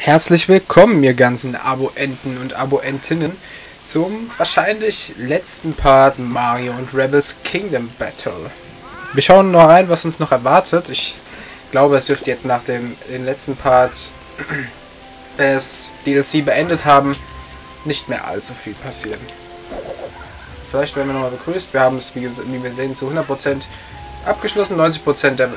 Herzlich willkommen, ihr ganzen Abo-Enten und Abo-Entinnen, zum wahrscheinlich letzten Part Mario und Rebels Kingdom Battle. Wir schauen noch rein, was uns noch erwartet. Ich glaube, es dürfte jetzt nach den letzten Part des DLC beendet haben, nicht mehr allzu viel passieren. Vielleicht werden wir nochmal begrüßt. Wir haben es, wie wir sehen, zu 100% abgeschlossen. 90% der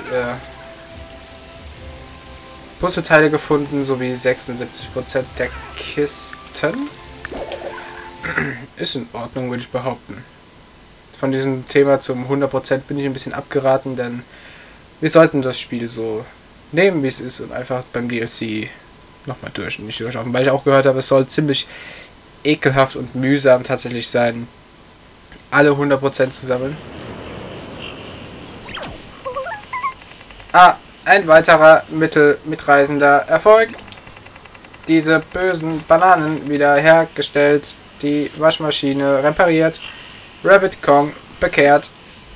Puzzleteile gefunden, sowie 76% der Kisten. Ist in Ordnung, würde ich behaupten. Von diesem Thema zum 100% bin ich ein bisschen abgeraten, denn wir sollten das Spiel so nehmen, wie es ist, und einfach beim DLC nochmal nicht durchlaufen. Weil ich auch gehört habe, es soll ziemlich ekelhaft und mühsam tatsächlich sein, alle 100% zu sammeln. Ein weiterer mitreißender Erfolg. Diese bösen Bananen wiederhergestellt, die Waschmaschine repariert, Rabbit Kong bekehrt.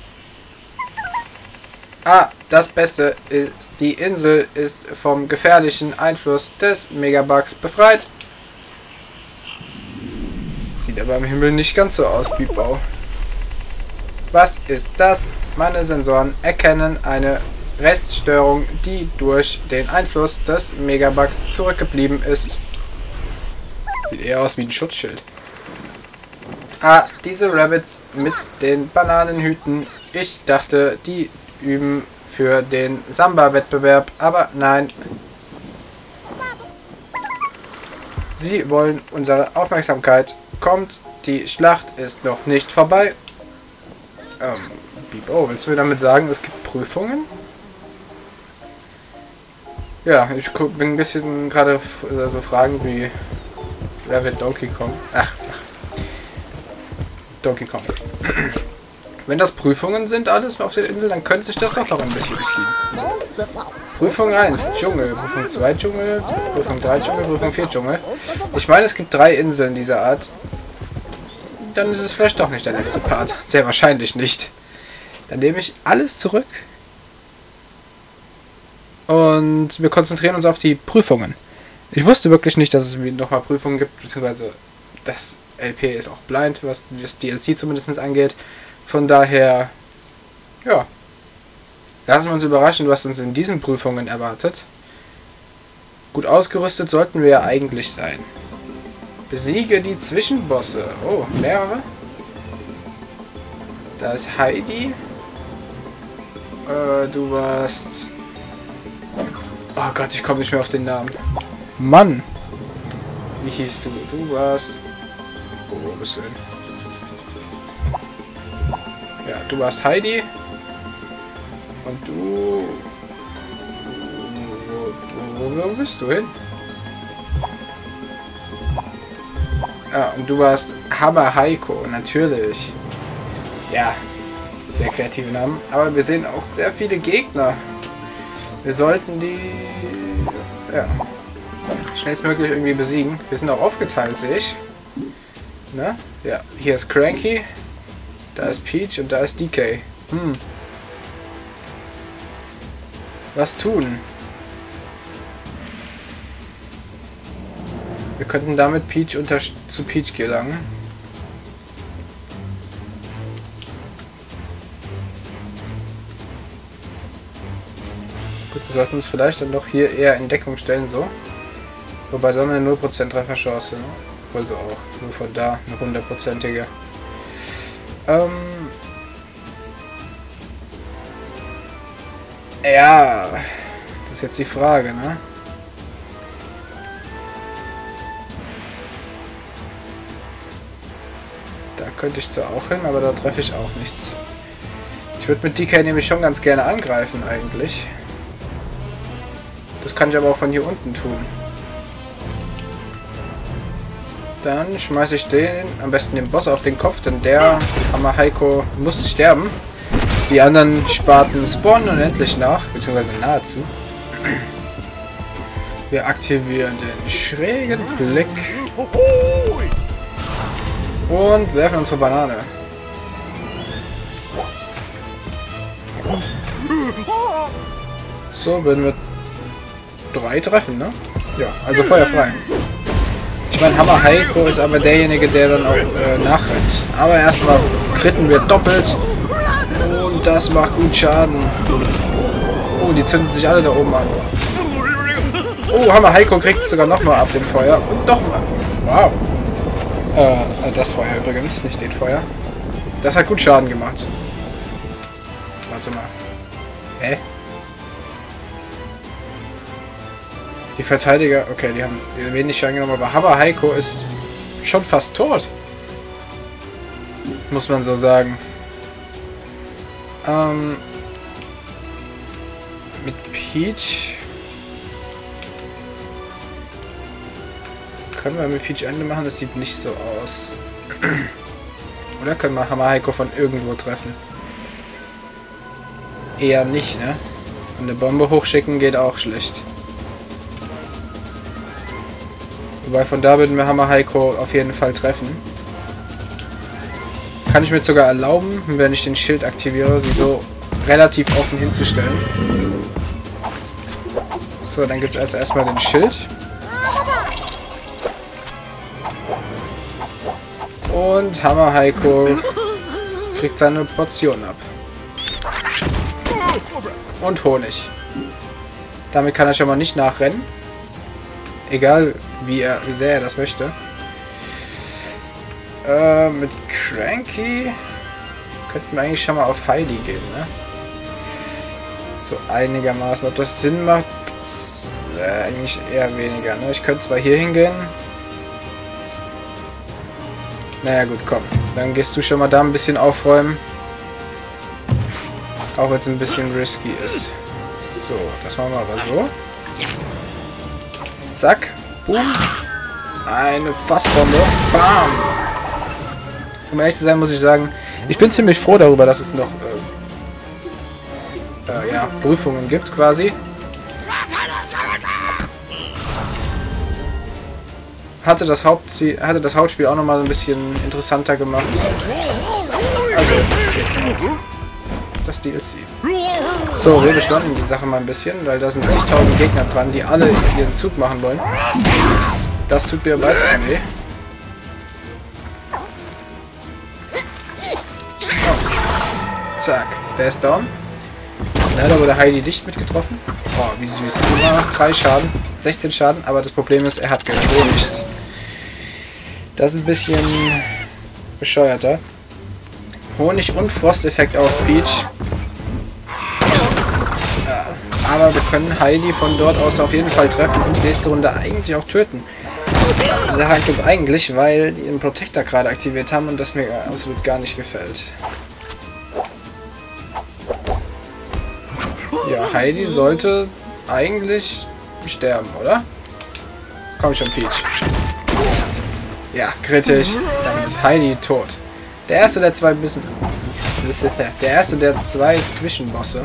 Das Beste ist, die Insel ist vom gefährlichen Einfluss des Megabugs befreit. Sieht aber im Himmel nicht ganz so aus, Bibau. Was ist das? Meine Sensoren erkennen eine Reststörung, die durch den Einfluss des Megabugs zurückgeblieben ist. Sieht eher aus wie ein Schutzschild. Diese Rabbits mit den Bananenhüten. Ich dachte, die üben für den Samba-Wettbewerb, aber nein. Sie wollen unsere Aufmerksamkeit. Kommt, die Schlacht ist noch nicht vorbei. Bibo, willst du mir damit sagen, es gibt Prüfungen? Ja, ich bin ein bisschen gerade so Fragen wie, wer wird Donkey Kong? Donkey Kong. Wenn das Prüfungen sind, alles auf der Insel, dann könnte sich das doch noch ein bisschen ziehen. Prüfung 1, Dschungel. Prüfung 2, Dschungel. Prüfung 3, Dschungel. Prüfung 4, Dschungel. Ich meine, es gibt 3 Inseln dieser Art. Dann ist es vielleicht doch nicht der letzte Part. Sehr wahrscheinlich nicht. Dann nehme ich alles zurück. Und wir konzentrieren uns auf die Prüfungen. Ich wusste wirklich nicht, dass es nochmal Prüfungen gibt, beziehungsweise das LP ist auch blind, was das DLC zumindest angeht. Von daher, ja, lassen wir uns überraschen, was uns in diesen Prüfungen erwartet. Gut ausgerüstet sollten wir ja eigentlich sein. Besiege die Zwischenbosse. Oh, mehrere. Da ist Heidi. Du warst... Oh Gott, ich komme nicht mehr auf den Namen. Mann! Wie hieß du? Du warst... Oh, wo bist du denn? Ja, du warst Heidi. Und du... Wo bist du hin? Und du warst Hammer Heiko, natürlich. Ja, sehr kreative Namen. Aber wir sehen auch sehr viele Gegner. Wir sollten die... Ja, schnellstmöglich irgendwie besiegen. Wir sind auch aufgeteilt, sehe ich. Ne? Ja, hier ist Cranky. Da ist Peach und da ist DK. Was tun? Wir könnten damit zu Peach gelangen. Gut, wir sollten uns vielleicht dann doch hier eher in Deckung stellen, so. Wobei so eine 0% Trefferchance, ne? Obwohl so auch. Nur von da eine 100%ige. Ja, das ist jetzt die Frage, ne? Da könnte ich zwar auch hin, aber da treffe ich auch nichts. Ich würde mit DK nämlich schon ganz gerne angreifen, eigentlich. Das kann ich aber auch von hier unten tun. Dann schmeiße ich den, am besten den Boss auf den Kopf, denn der Hammer Heiko muss sterben. Die anderen Sparten spawnen unendlich nach, beziehungsweise nahezu. Wir aktivieren den schrägen Blick. Und werfen unsere Banane. So, würden wir 3 treffen, ne? Ja, also feuerfrei. Ich meine, Hammer Heiko ist aber derjenige, der dann auch nachrennt. Aber erstmal kritten wir doppelt. Und das macht gut Schaden. Oh, die zünden sich alle da oben an. Oh, Hammer Heiko kriegt es sogar nochmal ab, den Feuer. Und nochmal. Wow. Das Feuer übrigens, nicht den Feuer. Das hat gut Schaden gemacht. Warte mal. Hä? Die Verteidiger, okay, die haben wenig Schaden genommen, aber Hammer Heiko ist schon fast tot. Muss man so sagen. Mit Peach... Können wir mit Peach Ende machen? Das sieht nicht so aus. Oder können wir Hammer Heiko von irgendwo treffen? Eher nicht, ne? Und eine Bombe hochschicken geht auch schlecht. Wobei von da würden wir Hammer Heiko auf jeden Fall treffen. Kann ich mir sogar erlauben, wenn ich den Schild aktiviere, sie so relativ offen hinzustellen. So, dann gibt es also erstmal den Schild. Und Hammer Heiko kriegt seine Portion ab. Und Honig. Damit kann er schon mal nicht nachrennen. Egal wie sehr er das möchte. Mit Cranky könnten wir eigentlich schon mal auf Heidi gehen, ne? So einigermaßen. Ob das Sinn macht, eigentlich eher weniger, ne? Ich könnte zwar hier hingehen. Naja gut, komm. Dann gehst du schon mal da ein bisschen aufräumen. Auch wenn es ein bisschen risky ist. So, das machen wir aber so. Zack. Boom. Eine Fassbombe. Bam. Um ehrlich zu sein, muss ich sagen, ich bin ziemlich froh darüber, dass es noch ja, Prüfungen gibt, quasi. Hatte das Hauptspiel auch nochmal ein bisschen interessanter gemacht. Also, jetzt das DLC. So, wir beschleunigen die Sache mal ein bisschen, weil da sind zigtausend Gegner dran, die alle ihren Zug machen wollen. Das tut mir am meisten weh. Oh. Zack, der ist down. Leider wurde Heidi nicht mitgetroffen. Oh, wie süß. Immer noch 3 Schaden, 16 Schaden, aber das Problem ist, er hat Gehirnlicht. Das ist ein bisschen bescheuerter. Honig- und Frosteffekt auf Peach. Aber wir können Heidi von dort aus auf jeden Fall treffen und nächste Runde eigentlich auch töten. Sagt uns eigentlich, weil die den Protector gerade aktiviert haben und das mir absolut gar nicht gefällt. Ja, Heidi sollte eigentlich sterben, oder? Komm schon, Peach. Ja, kritisch. Dann ist Heidi tot. Der erste der zwei Zwischenbosse.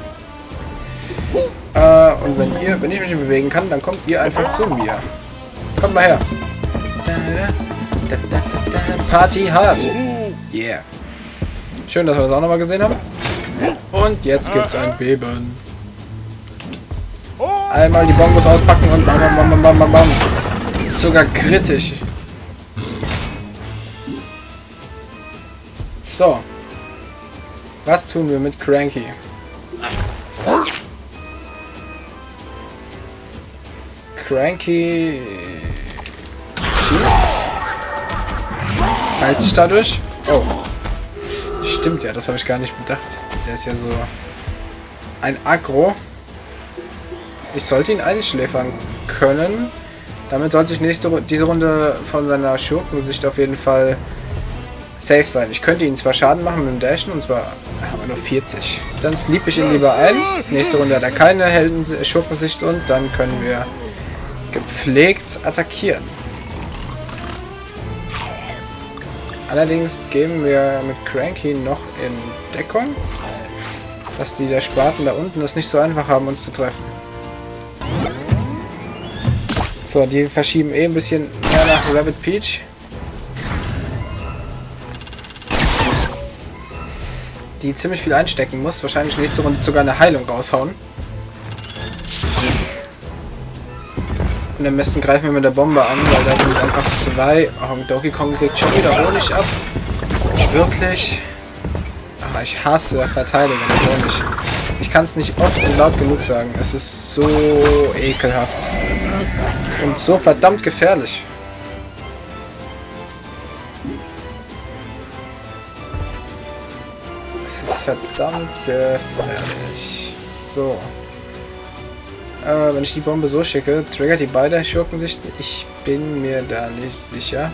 Und wenn ich mich nicht bewegen kann, dann kommt ihr einfach zu mir. Kommt mal her. Party hard. Yeah. Schön, dass wir das auch nochmal gesehen haben. Und jetzt gibt's ein Beben. Einmal die Bongos auspacken und bam, bam, bam, bam, bam, bam. Sogar kritisch. So. Was tun wir mit Cranky? Cranky schießt. Heilt sich dadurch. Oh. Stimmt ja, das habe ich gar nicht bedacht. Der ist ja so ein Aggro. Ich sollte ihn einschläfern können. Damit sollte ich diese Runde von seiner Schurkensicht auf jeden Fall safe sein. Ich könnte ihn zwar Schaden machen mit dem Dashen, und zwar haben wir nur 40. Dann sleep ich ihn lieber ein. Nächste Runde hat er keine Schurkensicht und dann können wir gepflegt attackieren. Allerdings geben wir mit Cranky noch in Deckung, dass die der Spaten da unten das nicht so einfach haben, uns zu treffen. So, die verschieben eh ein bisschen mehr nach Rabbit Peach. Die ziemlich viel einstecken muss. Wahrscheinlich nächste Runde sogar eine Heilung raushauen. Und am besten greifen wir mit der Bombe an, weil da sind einfach zwei. Oh, Donkey Kong kriegt schon wieder Honig ab. Wirklich. Aber ich hasse Verteidiger mit Honig. Ich kann es nicht oft und laut genug sagen. Es ist so ekelhaft. Und so verdammt gefährlich. Es ist verdammt gefährlich. So. Wenn ich die Bombe so schicke, triggert die beide Schurkensichten? Ich bin mir da nicht sicher.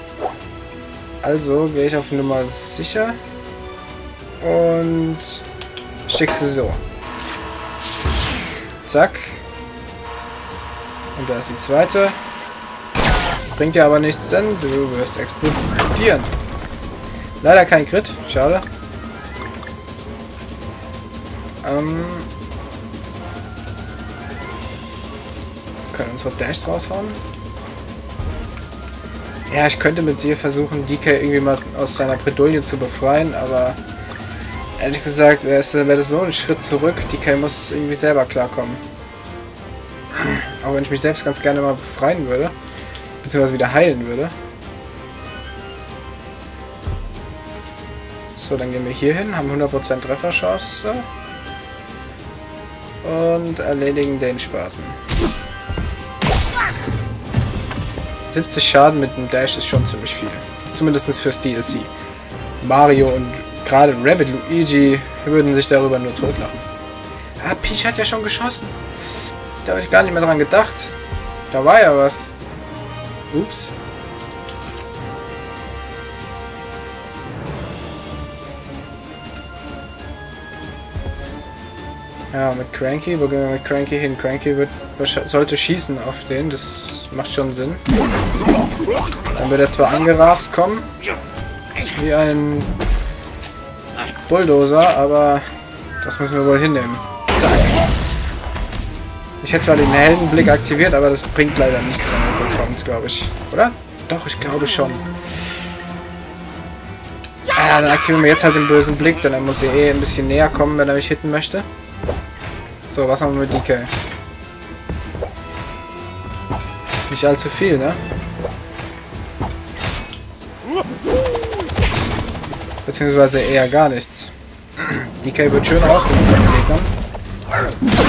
Also gehe ich auf Nummer sicher. Und schicke sie so. Zack. Und da ist die zweite. Bringt dir aber nichts, denn du wirst explodieren. Leider kein Crit. Schade. Können unsere Dashs raushauen? Ja, ich könnte mit sie versuchen, DK irgendwie mal aus seiner Bredouille zu befreien, aber ehrlich gesagt, wäre das so ein Schritt zurück. DK muss irgendwie selber klarkommen. Auch wenn ich mich selbst ganz gerne mal befreien würde, beziehungsweise wieder heilen würde. So, dann gehen wir hier hin, haben 100% Trefferchance und erledigen den Spaten. 70 Schaden mit dem Dash ist schon ziemlich viel. Zumindest fürs DLC. Mario und gerade Rabbid Luigi würden sich darüber nur totlachen. Ah, Peach hat ja schon geschossen. Da habe ich gar nicht mehr dran gedacht. Da war ja was. Ups. Ja, mit Cranky, wo gehen wir mit Cranky hin? Cranky sollte schießen auf den, das macht schon Sinn. Dann wird er zwar angerast kommen, wie ein Bulldozer, aber das müssen wir wohl hinnehmen. Zack. Ich hätte zwar den Heldenblick aktiviert, aber das bringt leider nichts, wenn er so kommt, glaube ich. Oder? Doch, ich glaube schon. Ja, dann aktivieren wir jetzt halt den bösen Blick, denn er muss ja eh ein bisschen näher kommen, wenn er mich hitten möchte. So, was haben wir mit DK? Nicht allzu viel, ne? Beziehungsweise eher gar nichts. DK wird schön ausgenutzt von den Gegnern.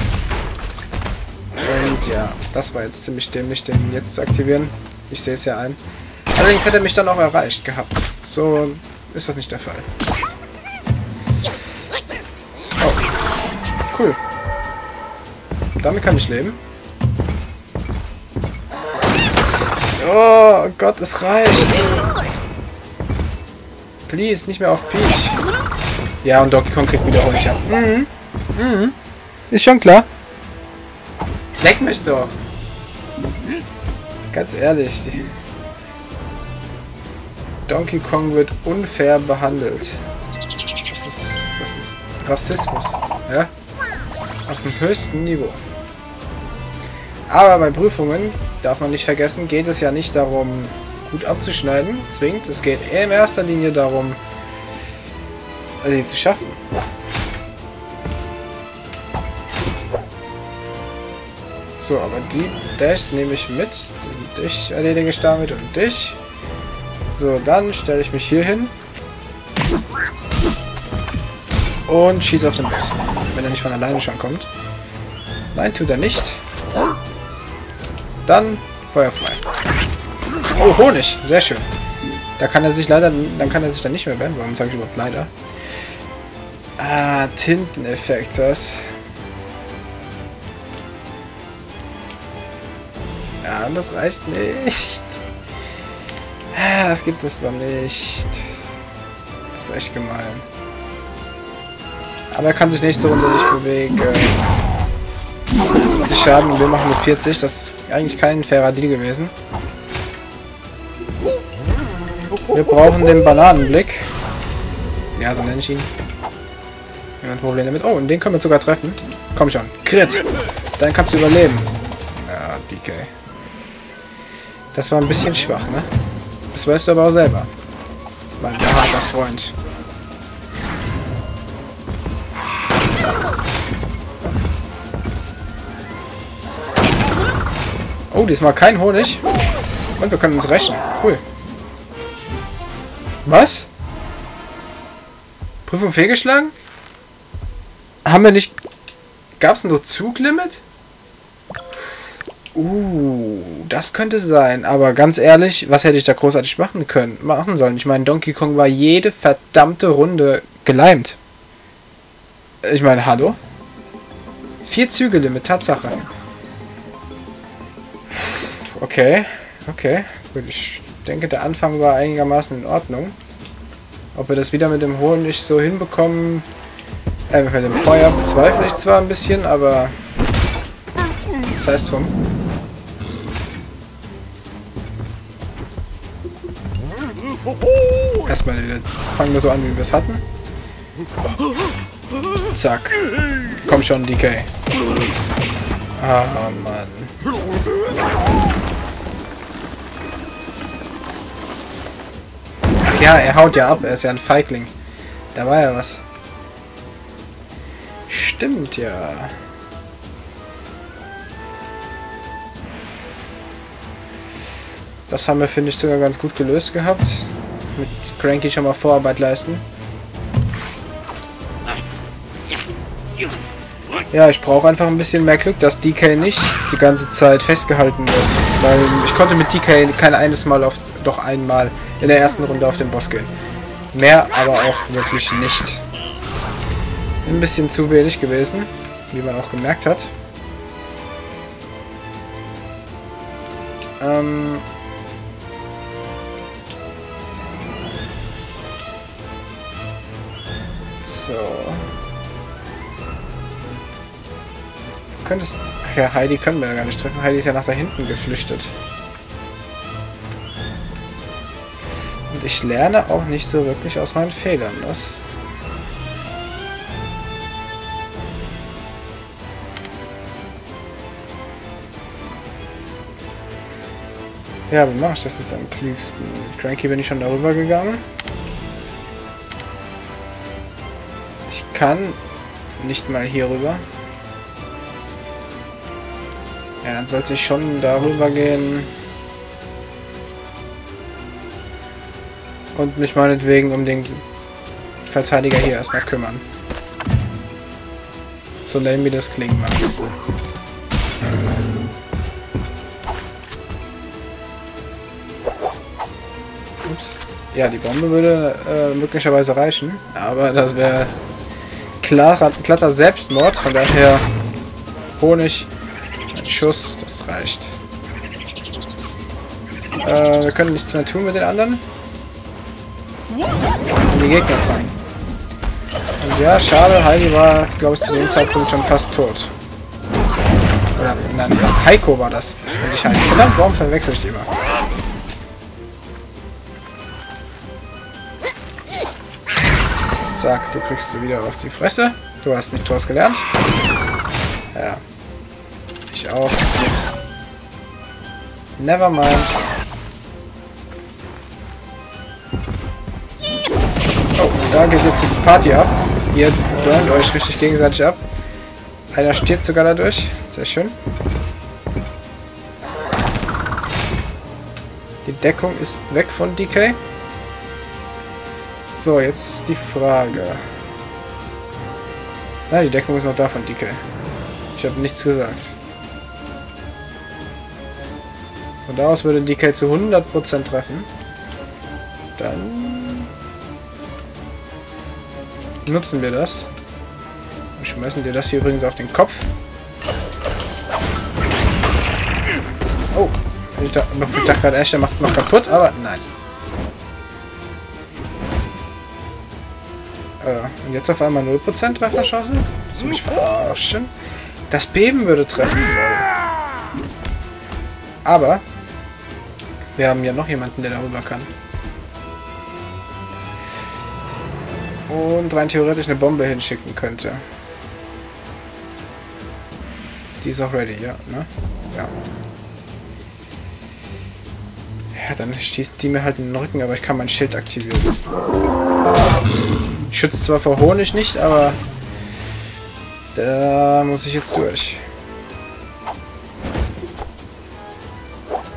Und ja, das war jetzt ziemlich dämlich, den jetzt zu aktivieren. Ich sehe es ja ein. Allerdings hätte er mich dann auch erreicht gehabt. So ist das nicht der Fall. Oh. Cool. Damit kann ich leben. Oh Gott, es reicht. Please, nicht mehr auf Peach. Ja, und Donkey Kong kriegt wieder Honig ab. Ist schon klar. Leck mich doch. Ganz ehrlich. Donkey Kong wird unfair behandelt. Das ist Rassismus. Ja? Auf dem höchsten Niveau. Aber bei Prüfungen, darf man nicht vergessen, geht es ja nicht darum, gut abzuschneiden, zwingend. Es geht eher in erster Linie darum, sie zu schaffen. So, aber die Dashs nehme ich mit. Dich erledige ich damit und dich. So, dann stelle ich mich hier hin. Und schieße auf den Boss. Wenn er nicht von alleine schon kommt. Nein, tut er nicht. Dann feuerfrei. Oh, Honig. Sehr schön. Da kann er sich leider, dann kann er sich dann nicht mehr wenden. Warum sage ich überhaupt leider? Ah, Tinteneffekt, das. Ja, und das reicht nicht. Das gibt es doch nicht. Das ist echt gemein. Aber er kann sich nächste Runde nicht bewegen. 70 Schaden und wir machen nur 40. Das ist eigentlich kein fairer Deal gewesen. Wir brauchen den Bananenblick. Ja, so nenne ich ihn. Kein Problem damit. Oh, und den können wir sogar treffen. Komm schon. Crit. Dann kannst du überleben. Ja, DK. Das war ein bisschen schwach, ne? Das weißt du aber auch selber. Mein harter Freund. Oh, diesmal kein Honig. Und wir können uns rächen. Cool. Was? Prüfung fehlgeschlagen? Haben wir nicht... Gab es nur Zuglimit? Das könnte sein. Aber ganz ehrlich, was hätte ich da großartig machen sollen? Ich meine, Donkey Kong war jede verdammte Runde geleimt. Ich meine, hallo? 4 Züge Limit, Tatsache. Okay. Okay. Gut, ich denke, der Anfang war einigermaßen in Ordnung. Ob wir das wieder mit dem Honig so hinbekommen... mit dem Feuer bezweifle ich zwar ein bisschen, aber... Das heißt drum. Erstmal fangen wir so an, wie wir es hatten. Zack. Komm schon, DK. Ah, Mann. Ach ja, er haut ja ab. Er ist ja ein Feigling. Da war ja was. Stimmt ja. Das haben wir, finde ich, sogar ganz gut gelöst gehabt. Mit Cranky schon mal Vorarbeit leisten. Ja, ich brauche einfach ein bisschen mehr Glück, dass DK nicht die ganze Zeit festgehalten wird. Weil ich konnte mit DK kein einmal in der ersten Runde auf den Boss gehen. Mehr aber auch wirklich nicht. Ein bisschen zu wenig gewesen, wie man auch gemerkt hat. So. Könntest... Ach ja, Heidi können wir ja gar nicht treffen. Heidi ist ja nach da hinten geflüchtet. Und ich lerne auch nicht so wirklich aus meinen Fehlern, was? Ja, wie mache ich das jetzt am klügsten? Cranky bin ich schon darüber gegangen. Ich kann nicht mal hier rüber. Ja, dann sollte ich schon darüber gehen. Und mich meinetwegen um den Verteidiger hier erstmal kümmern. So lame wie das klingen mag. Ups. Ja, die Bombe würde möglicherweise reichen. Aber das wäre glatter Selbstmord. Von daher Honig. Ein Schuss, das reicht. Wir können nichts mehr tun mit den anderen. Jetzt sind die Gegner dran. Und ja, schade, Heidi war, glaube ich, zu dem Zeitpunkt schon fast tot. Oder, nein, Heiko war das. Und nicht Heidi. Verdammt, warum verwechsel ich die immer? Zack, du kriegst sie wieder auf die Fresse. Du hast nicht draus gelernt. Ja. Ich auch. Never mind. Oh, da geht jetzt die Party ab. Ihr burnt euch richtig gegenseitig ab. Einer stirbt sogar dadurch. Sehr schön. Die Deckung ist weg von DK. So, jetzt ist die Frage. Nein, die Deckung ist noch da von DK. Ich habe nichts gesagt. Von da aus würde DK zu 100% treffen. Dann nutzen wir das. Und schmeißen dir das hier übrigens auf den Kopf. Oh, ich dachte gerade, Ash, der macht es noch kaputt, aber nein. Und jetzt auf einmal 0% Trefferchance? Willst du mich verarschen? Das Beben würde treffen. Aber wir haben ja noch jemanden, der darüber kann. Und rein theoretisch eine Bombe hinschicken könnte. Die ist auch ready, ja, ne? Ja. Ja, dann schießt die mir halt in den Rücken, aber ich kann mein Schild aktivieren. Schützt zwar vor Honig nicht, aber da muss ich jetzt durch.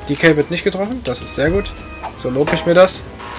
DK wird nicht getroffen. Das ist sehr gut. So lobe ich mir das.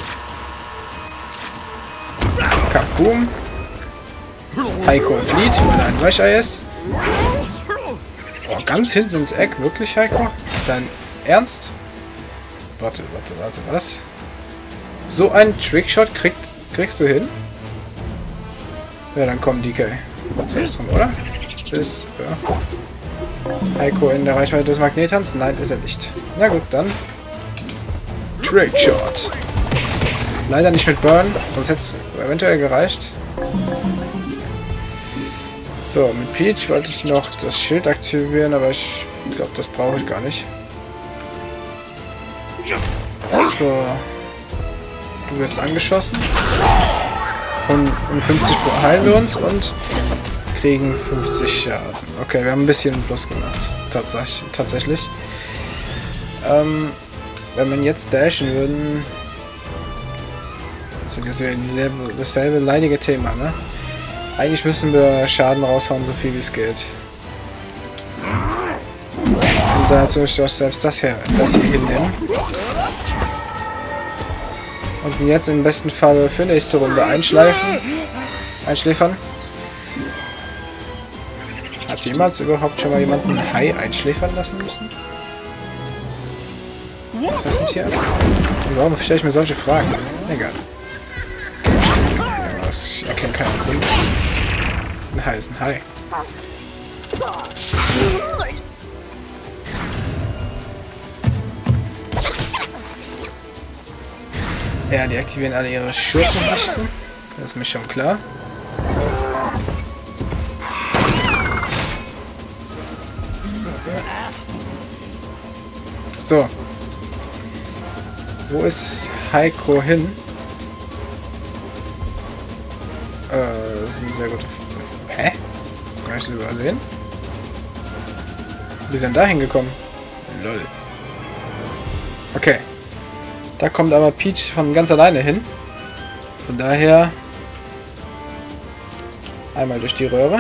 Kaboom. Heiko flieht, weil er ein Weichei ist. Oh, ganz hinten ins Eck. Wirklich, Heiko? Dein Ernst? Warte, was? So einen Trickshot kriegst du hin? Ja, dann komm, DK. So ist drum, oder? Ist, ja. Heiko in der Reichweite des Magnethans? Nein, ist er nicht. Na gut, dann. Trickshot. Leider nicht mit Burn, sonst hätte es eventuell gereicht. So, mit Peach wollte ich noch das Schild aktivieren, aber ich glaube, das brauche ich gar nicht. So. Du wirst angeschossen. Und um 50 heilen wir uns und kriegen 50 Schaden. Okay, wir haben ein bisschen Plus gemacht. Tatsächlich. Wenn man jetzt dashen würden... Das ist jetzt wieder dasselbe leidige Thema, ne? Eigentlich müssen wir Schaden raushauen, so viel wie es geht. Und dazu möchte ich auch selbst das hier hinnehmen. Und jetzt im besten Fall für nächste Runde einschläfern. Hat jemals überhaupt schon mal jemanden ein Hai einschläfern lassen müssen? Was ein Tier ist? Und warum stelle ich mir solche Fragen? Egal. Ich erkenne keinen Grund. Ein Hai ist ein Hai. Ja, die aktivieren alle ihre Schurkensichten. Das ist mir schon klar. So. Wo ist Heiko hin? Das ist eine sehr gute Frage. Hä? Kann ich das übersehen? Wie sind da hingekommen? Lol. Okay. Da kommt aber Peach von ganz alleine hin. Von daher einmal durch die Röhre.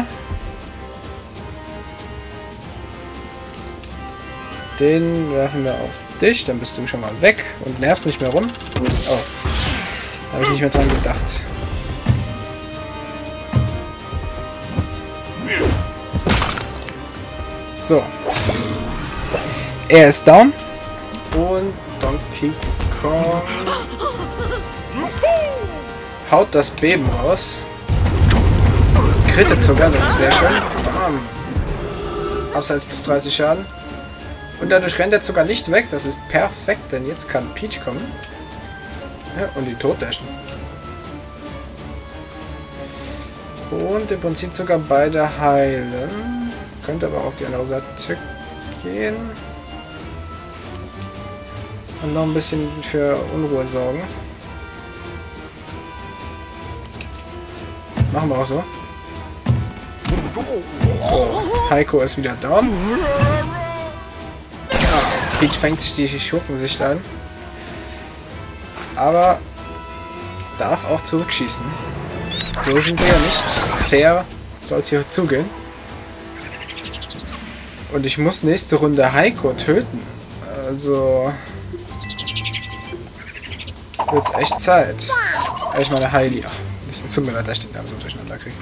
Den werfen wir auf dich, dann bist du schon mal weg und nervst nicht mehr rum. Oh, da habe ich nicht mehr dran gedacht. So. Er ist down. Und Donkey Kong haut das Beben raus. Krittet sogar, das ist sehr schön. Bam. Abseits bis 30 Schaden. Und dadurch rennt er sogar nicht weg. Das ist perfekt, denn jetzt kann Peach kommen. Ja, und ihn totdashen. Und im Prinzip sogar beide heilen. Könnte aber auf die andere Seite gehen. Und noch ein bisschen für Unruhe sorgen. Machen wir auch so. So, Heiko ist wieder down. Peach fängt sich die Schurkensicht an. Aber darf auch zurückschießen. So sind wir ja nicht. Fair soll es hier zugehen. Und ich muss nächste Runde Heiko töten. Also wird's echt Zeit. Ich meine Heidi. Es tut mir leid, dass ich den Namen so durcheinander kriege.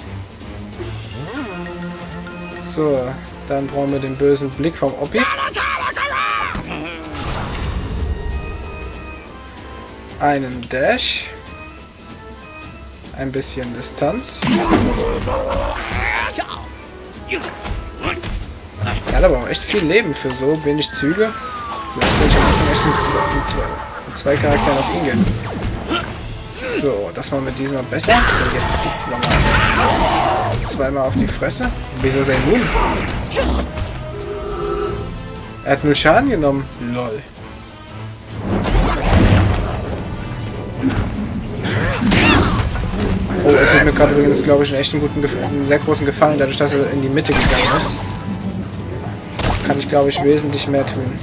So, dann brauchen wir den bösen Blick vom Oppi. Einen Dash. Ein bisschen Distanz. Er hat aber auch echt viel Leben für so wenig Züge. Vielleicht sollte ich am Anfang echt mit zwei Charakteren auf ihn gehen. So, das machen wir diesmal besser. Und jetzt gibt's nochmal zweimal auf die Fresse. Wieso ist er immun? Er hat 0 Schaden genommen. Lol. Oh, er tut mir gerade übrigens, glaube ich, einen sehr großen Gefallen, dadurch, dass er in die Mitte gegangen ist. Kann ich, glaube ich, wesentlich mehr tun.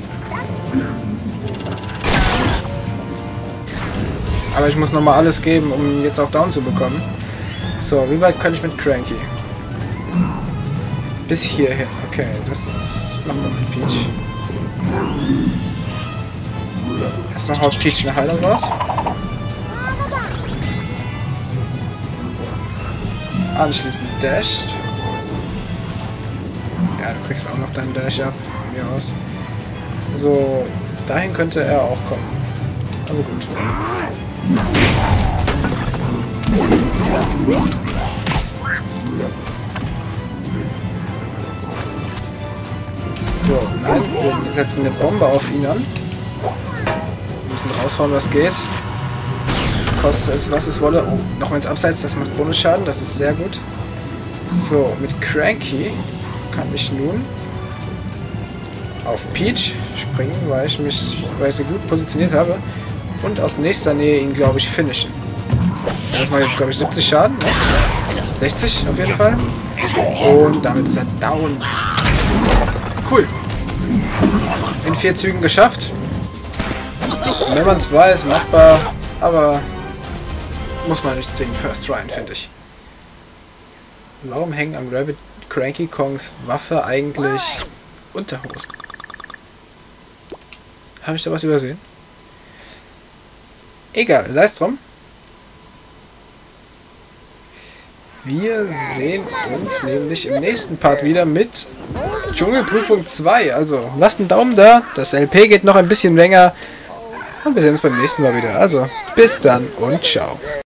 Aber ich muss nochmal alles geben, um ihn jetzt auch down zu bekommen. So, wie weit kann ich mit Cranky? Bis hierhin. Okay, das ist... Machen wir mit Peach. Erstmal haut Peach eine Heilung raus. Anschließend dasht. Ja, du kriegst auch noch deinen Dash ab. Von mir aus. So, dahin könnte er auch kommen. Also gut. So, nein, wir setzen eine Bombe auf ihn an. Wir müssen raushauen, was geht. Koste es, was es wolle. Oh, noch ins Abseits, das macht Bonusschaden, das ist sehr gut. So, mit Cranky kann ich nun auf Peach springen, weil ich sie gut positioniert habe. Und aus nächster Nähe ihn, glaube ich, finishen. Ja, das macht jetzt, glaube ich, 70 Schaden. Ne? 60 auf jeden Fall. Und damit ist er down. Cool. In 4 Zügen geschafft. Wenn man es weiß, machbar. Aber muss man nicht zwingend first tryen, finde ich. Warum hängen am Rabbit Cranky Kongs Waffe eigentlich Unterhosen? Habe ich da was übersehen? Egal, sei es drum. Wir sehen uns nämlich im nächsten Part wieder mit Dschungelprüfung 2. Also lasst einen Daumen da, das LP geht noch ein bisschen länger. Und wir sehen uns beim nächsten Mal wieder. Also bis dann und ciao.